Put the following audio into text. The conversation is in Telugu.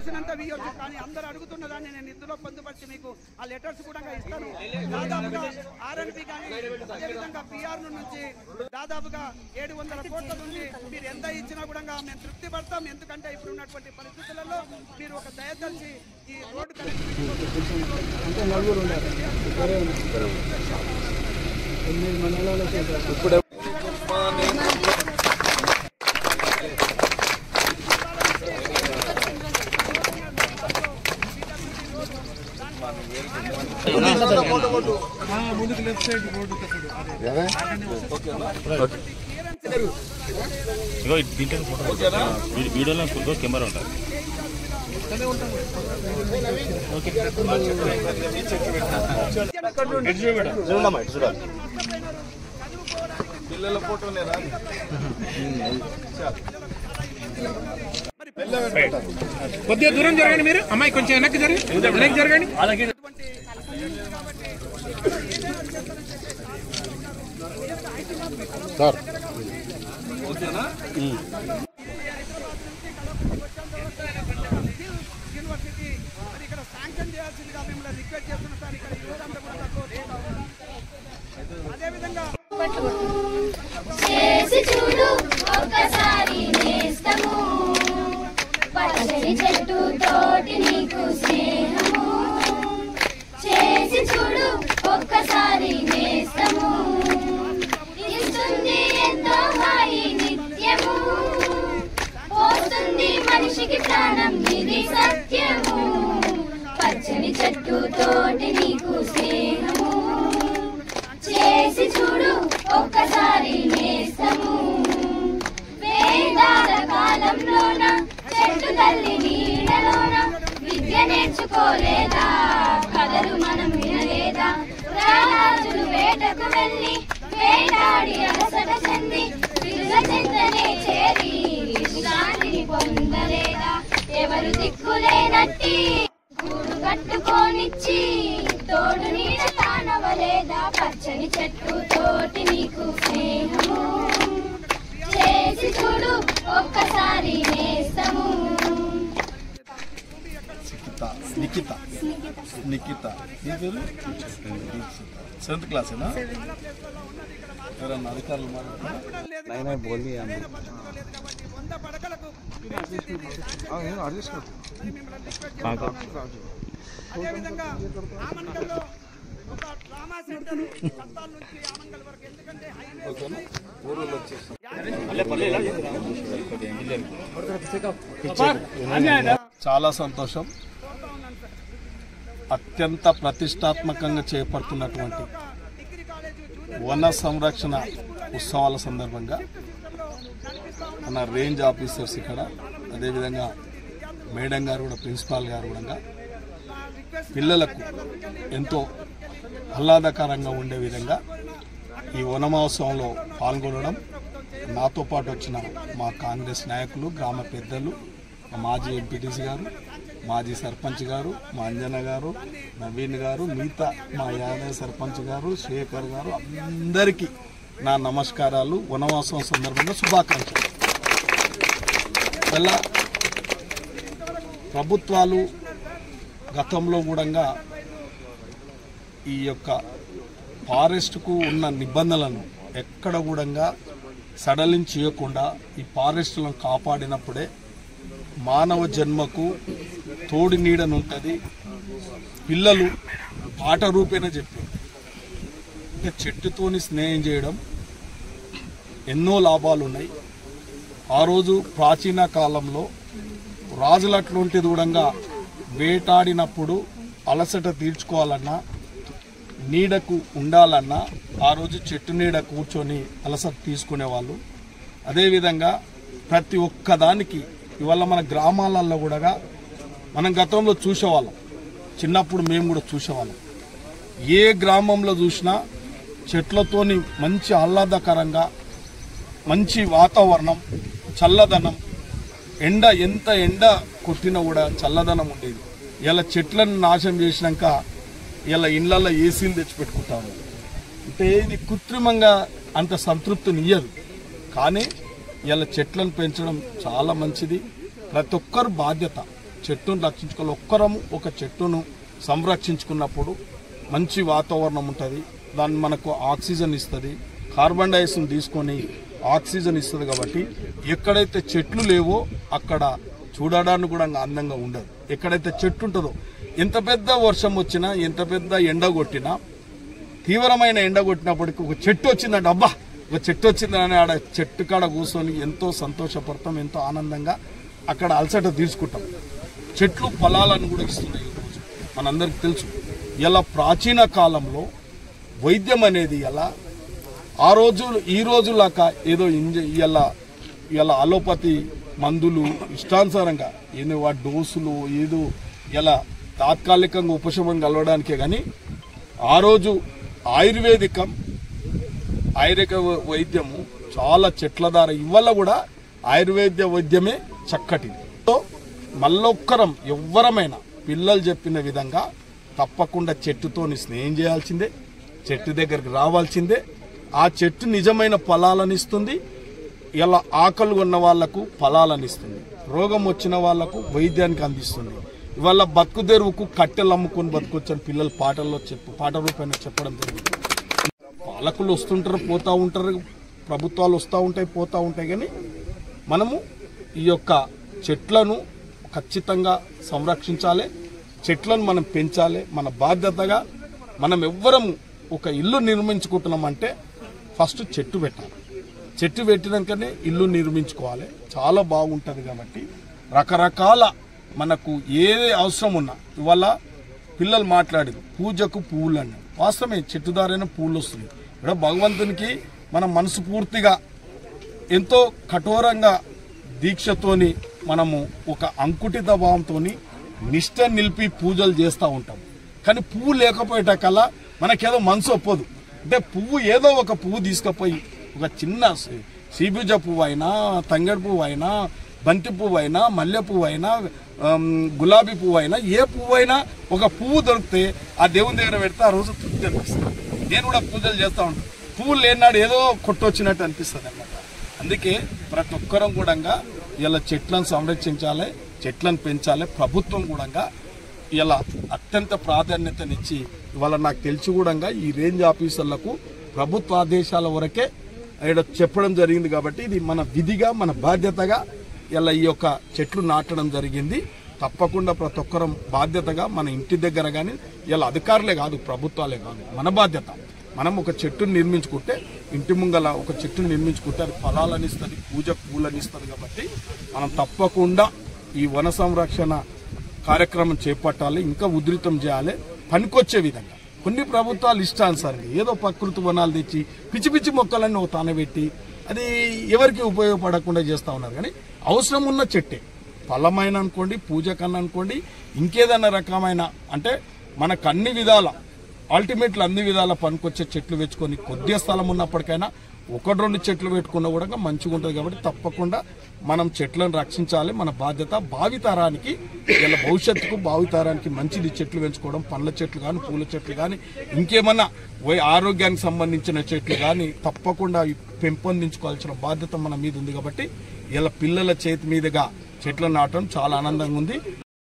తోసినంత వీయొచ్చు, కానీ అందరూ అడుగుతున్న దాన్ని నేను ఇందులో పొందుపరిచి మీకు ఆ లెటర్స్ కూడా ఇస్తాను. దాదాపుగా ఆర్ఎన్బి కానీ అదేవిధంగా పిఆర్ నుంచి దాదాపుగా 700 కోట్ల నుంచి మీరు ఎంత ఇచ్చినా కూడా మేము తృప్తి పడతాం. ఎందుకంటే ఇప్పుడు ఉన్నటువంటి పరిస్థితులలో మీరు ఒక దయతలిచి ఈ రోడ్డు కనెక్టివిటీ ముందుకు లెఫ్ట్ సైడ్ రోడ్డు వీడియోలో కెమెరా ఉంటుంది. పిల్లల ఫోటోనే రా. కొద్దిగా దూరం జరగండి మీరు. అమ్మాయి కొంచెం వెనక్కి జరగండి. సార్ ఓకేనా? యూనివర్సిటీ మరి ఇక్కడ శాంక్షన్ చేయాల్సిందిగా మిమ్మల్ని రిక్వెస్ట్ చేస్తున్నాం సార్. ఇక్కడ యువతంతా కూడా అదేవిధంగా చేసి చూడు ఒక్కసారి నేస్తము, పచ్చని చెట్టు తోటి నీకు స్నేహము. చేసి చూడు ఒక్కసారి నేస్తము, ఇస్తుంది ఎంతో హాయి నిత్యము. పోస్తుంది మనిషికి ప్రాణం ఇది సత్యము, పచ్చని చెట్టు తోటి నీకు స్నేహము. చేసి చూడు ఒక్కసారి నేస్తము. వేదాల కాలంలోన చెట్టు తల్లి నీడలోన విద్య నేర్చుకోలేదా, కథలు మనం వినలేదా? రాజులు వేటకు వెళ్ళి వేటాడి అలసట చెంది పిల్ల చెంతనే చేరి శాంతిని పొందలేదా? ఎవరు దిక్కులేనట్టి గూడు కట్టుకోనిచ్చి తోడు నీడ తానవలేదా? పచ్చని చెట్టు తోటి నీకు స్నేహము. చేసి చూడు ఒక్కసారి నేస్తము. నిఖిత నీ పేరు 7th క్లాసేనా? ఎవరన్నా అధికారులు అదేవిధంగా ఆమన్గల్లో ఒక ట్రామా సెంటర్ కత్తాల నుంచి ఆమన్గల్ వరకు, ఎందుకంటే చాలా సంతోషం. అత్యంత ప్రతిష్టాత్మకంగా చేపడుతున్నటువంటి వన సంరక్షణ ఉత్సవాల సందర్భంగా మన రేంజ్ ఆఫీసర్స్ ఇక్కడ, అదేవిధంగా మేడం గారు కూడా, ప్రిన్సిపాల్ గారు కూడా పిల్లలకు ఎంతో ఆహ్లాదకరంగా ఉండే విధంగా ఈ వన మహోత్సవంలో పాల్గొనడం, నాతో పాటు వచ్చిన మా కాంగ్రెస్ నాయకులు, గ్రామ పెద్దలు, మాజీ ఎంపీటీసీ గారు, మాజీ సర్పంచ్ గారు, మా అంజన గారు, నవీన్ గారు, మిగతా మా యాదవ్ సర్పంచ్ గారు, శేఖర్ గారు, అందరికీ నా నమస్కారాలు. వనవాసం సందర్భంగా శుభాకాంక్షలు. అలా ప్రభుత్వాలు గతంలో కూడా ఈ యొక్క ఫారెస్ట్కు ఉన్న నిబంధనలను ఎక్కడ కూడా సడలించి చేయకుండా ఈ ఫారెస్ట్లను కాపాడినప్పుడే మానవ జన్మకు తోడి నీడనుంటుంది. పిల్లలు పాట రూపేణ చెప్పారు, చెట్టుతోని స్నేహం చేయడం ఎన్నో లాభాలు ఉన్నాయి. ఆ రోజు ప్రాచీన కాలంలో రాజులట్లుంటిది కూడా వేటాడినప్పుడు అలసట తీర్చుకోవాలన్నా, నీడకు ఉండాలన్నా ఆ రోజు చెట్టు నీడ కూర్చొని అలసట తీసుకునేవాళ్ళు. అదేవిధంగా ప్రతి ఒక్కదానికి ఇవాళ మన గ్రామాలలో కూడా మనం గతంలో చూసేవాళ్ళం, చిన్నప్పుడు మేము కూడా చూసేవాళ్ళం. ఏ గ్రామంలో చూసినా చెట్లతోని మంచి ఆహ్లాదకరంగా, మంచి వాతావరణం, చల్లదనం, ఎంత ఎండ కొట్టినా కూడా చల్లదనం ఉండేది. ఇలా చెట్లను నాశనం చేసినాక ఇలా ఇళ్లలో ఏసీలు తెచ్చిపెట్టుకుంటాము. అంటే ఇది కృత్రిమంగా అంత సంతృప్తినియ్యదు. కానీ ఇలా చెట్లను పెంచడం చాలా మంచిది. ప్రతి ఒక్కరు బాధ్యత. చెట్టును రక్షించుకోవాలి. ఒక్కరము ఒక చెట్టును సంరక్షించుకున్నప్పుడు మంచి వాతావరణం ఉంటుంది. దాన్ని మనకు ఆక్సిజన్ ఇస్తుంది, కార్బన్ డైఆక్సైడ్ తీసుకొని ఆక్సిజన్ ఇస్తుంది. కాబట్టి ఎక్కడైతే చెట్లు లేవో అక్కడ చూడడానికి కూడా అందంగా ఉండదు. ఎక్కడైతే చెట్టు ఉంటుందో ఎంత పెద్ద వర్షం వచ్చినా ఎంత పెద్ద ఎండ కొట్టినా, తీవ్రమైన ఎండ కొట్టినప్పటికీ ఒక చెట్టు వచ్చిందంటే అబ్బా ఒక చెట్టు వచ్చిందని ఆడ చెట్టు కాడ కూర్చొని ఎంతో సంతోషపడతాం, ఎంతో ఆనందంగా అక్కడ అలసట తీసుకుంటాం. చెట్లు ఫలాలను కూడా ఇస్తున్నాయి. ఈరోజు మనందరికి తెలుసు. ఇలా ప్రాచీన కాలంలో వైద్యం అనేది ఇలా ఆ రోజులు ఈ రోజులాగా ఏదో ఇలా అలోపతి మందులు ఇష్టానుసారంగా ఏదో వాటి డోసులు ఏదో ఇలా తాత్కాలికంగా ఉపశమనం కలవడానికే కానీ ఆ రోజు ఆయుర్వేదిక వైద్యము చాలా చెట్ల ద్వారా ఇవాళ కూడా ఆయుర్వేద వైద్యమే చక్కటిది. మళ్ళొక్కరం ఎవ్వరమైనా పిల్లలు చెప్పిన విధంగా తప్పకుండా చెట్టుతోని స్నేహం చేయాల్సిందే, చెట్టు దగ్గరికి రావాల్సిందే. ఆ చెట్టు నిజమైన ఫలాలను ఇస్తుంది. ఇలా ఆకలి ఉన్న వాళ్లకు ఫలాలను ఇస్తుంది, రోగం వచ్చిన వాళ్లకు వైద్యానికి అందిస్తుంది. ఇవాళ బతుకు తెరువుకు కట్టెలు అమ్ముకొని బతుకొచ్చని పిల్లలు పాటల పైన చెప్పడం జరిగింది. పాలకులు వస్తుంటారు, పోతూ ఉంటారు, ప్రభుత్వాలు వస్తూ ఉంటాయి, పోతూ ఉంటాయి. కానీ మనము ఈ యొక్క చెట్లను ఖచ్చితంగా సంరక్షించాలి, చెట్లను మనం పెంచాలి. మన బాధ్యతగా మనం ఎవ్వరము ఒక ఇల్లు నిర్మించుకుంటున్నామంటే ఫస్ట్ చెట్టు పెట్టాలి. చెట్టు పెట్టినాకనే ఇల్లు నిర్మించుకోవాలి. చాలా బాగుంటుంది. కాబట్టి రకరకాల మనకు ఏది అవసరం ఉన్నా ఇవాళ పిల్లలు మాట్లాడేది పూజకు పువ్వులు అన్నీ వాస్తవమే. చెట్టు దారైన పువ్వులు వస్తుంది. ఇక్కడ భగవంతునికి మనం మనసు పూర్తిగా ఎంతో కఠోరంగా దీక్షతోని మనము ఒక అంకుటిత భావంతో నిష్ట నిలిపి పూజలు చేస్తూ ఉంటాం. కానీ పువ్వు లేకపోయేటకల్లా మనకేదో మనసు ఒప్పదు. అంటే పువ్వు ఏదో ఒక పువ్వు తీసుకుపోయి ఒక చిన్న సీబుజ పువ్వు అయినా, తంగడి పువ్వు అయినా, బంతి పువ్వు అయినా, మల్లె పువ్వు అయినా, గులాబీ పువ్వు అయినా, ఏ పువ్వు అయినా ఒక పువ్వు దొరికితే ఆ దేవుని దగ్గర పెడితే ఆ రోజు తృప్తి అనిపిస్తుంది. నేను కూడా పూజలు చేస్తూ ఉంటాను. పువ్వులు లేనాడు ఏదో కొట్టొచ్చినట్టు అనిపిస్తుంది అన్నమాట. అందుకే ప్రతి ఒక్కరం కూడా ఇలా చెట్లను సంరక్షించాలి, చెట్లను పెంచాలి. ప్రభుత్వం కూడా ఇలా అత్యంత ప్రాధాన్యతనిచ్చి ఇవాళ నాకు తెలిసి కూడా ఈ రేంజ్ ఆఫీసర్లకు ప్రభుత్వ ఆదేశాల వరకే ఇక్కడ చెప్పడం జరిగింది. కాబట్టి ఇది మన విధిగా, మన బాధ్యతగా ఇలా ఈ యొక్క చెట్లు నాటడం జరిగింది. తప్పకుండా ప్రతి ఒక్కరం బాధ్యతగా మన ఇంటి దగ్గర కానీ ఇలా అధికారులే కాదు, ప్రభుత్వాలే కాదు, మన బాధ్యత. మనం ఒక చెట్టును నిర్మించుకుంటే, ఇంటి ముంగల ఒక చెట్టును నిర్మించుకుంటే అది ఫలాలను ఇస్తుంది, పూజ పూలను ఇస్తుంది. కాబట్టి మనం తప్పకుండా ఈ వన సంరక్షణ కార్యక్రమం చేపట్టాలి, ఇంకా ఉధృతం చేయాలి, పనికొచ్చే విధంగా. కొన్ని ప్రభుత్వాలు ఇష్టానుసారంగా ఏదో ప్రకృతి వనాలు తెచ్చి పిచ్చి పిచ్చి మొక్కలన్నీ ఒక తానబెట్టి అది ఎవరికి ఉపయోగపడకుండా చేస్తూ ఉన్నారు. కానీ అవసరం ఉన్న చెట్టే, ఫలమైన అనుకోండి, పూజ కన్నా అనుకోండి, ఇంకేదన్నా రకమైన అంటే మనకు అన్ని విధాల అల్టిమేట్లు అన్ని విధాల పనికొచ్చే చెట్లు పెంచుకొని కొద్దిగా స్థలం ఉన్నప్పటికైనా 1-2 చెట్లు పెట్టుకున్నా కూడా మంచిగా ఉంటుంది. కాబట్టి తప్పకుండా మనం చెట్లను రక్షించాలి, మన బాధ్యత. భావితరానికి ఇలా భవిష్యత్తుకు భావితరానికి మంచిది చెట్లు పెంచుకోవడం. పండ్ల చెట్లు కానీ, పూల చెట్లు కానీ, ఇంకేమన్నా ఆరోగ్యానికి సంబంధించిన చెట్లు కానీ తప్పకుండా పెంపొందించుకోవాల్సిన బాధ్యత మన మీద ఉంది. కాబట్టి ఇలా పిల్లల చేతి మీదుగా చెట్లను నాటడం చాలా ఆనందంగా ఉంది.